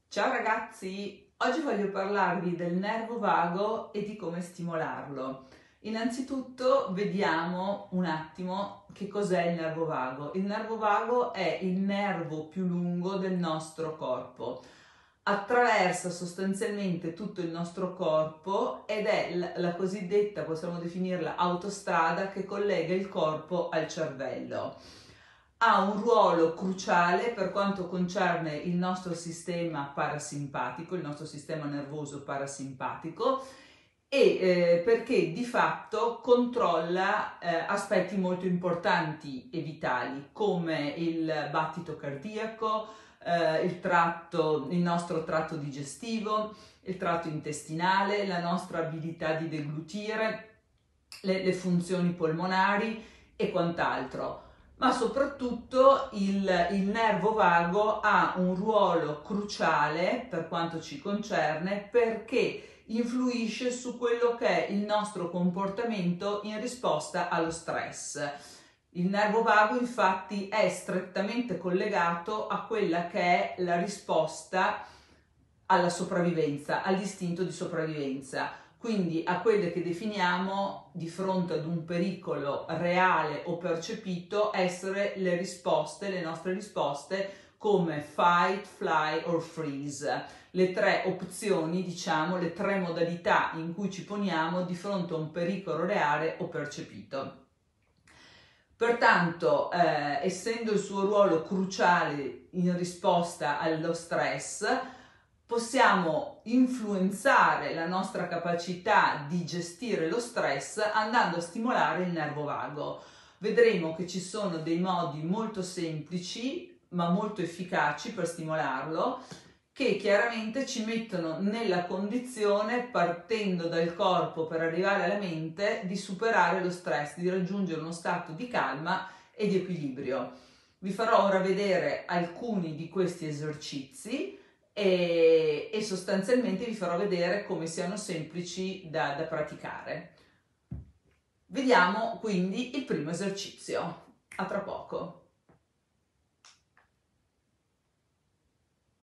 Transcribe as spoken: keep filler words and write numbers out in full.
Ciao ragazzi, oggi voglio parlarvi del nervo vago e di come stimolarlo. Innanzitutto vediamo un attimo che cos'è il nervo vago. Il nervo vago è il nervo più lungo del nostro corpo. Attraversa sostanzialmente tutto il nostro corpo ed è la, la cosiddetta, possiamo definirla, autostrada che collega il corpo al cervello. Ha un ruolo cruciale per quanto concerne il nostro sistema parasimpatico, il nostro sistema nervoso parasimpatico, e eh, perché di fatto controlla eh, aspetti molto importanti e vitali come il battito cardiaco, eh, il tratto, il nostro tratto digestivo, il tratto intestinale, la nostra abilità di deglutire, le, le funzioni polmonari e quant'altro. Ma soprattutto il, il nervo vago ha un ruolo cruciale per quanto ci concerne perché influisce su quello che è il nostro comportamento in risposta allo stress. Il nervo vago infatti è strettamente collegato a quella che è la risposta alla sopravvivenza, all'istinto di sopravvivenza. Quindi a quelle che definiamo, di fronte ad un pericolo reale o percepito, essere le risposte, le nostre risposte come fight, fly or freeze, le tre opzioni, diciamo, le tre modalità in cui ci poniamo di fronte a un pericolo reale o percepito. Pertanto, eh, essendo il suo ruolo cruciale in risposta allo stress, possiamo influenzare la nostra capacità di gestire lo stress andando a stimolare il nervo vago. Vedremo che ci sono dei modi molto semplici ma molto efficaci per stimolarlo, che chiaramente ci mettono nella condizione, partendo dal corpo per arrivare alla mente, di superare lo stress, di raggiungere uno stato di calma e di equilibrio. Vi farò ora vedere alcuni di questi esercizi e, e sostanzialmente vi farò vedere come siano semplici da, da praticare. Vediamo quindi il primo esercizio. A tra poco.